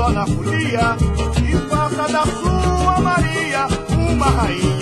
só na folia e faça da sua Maria uma rainha.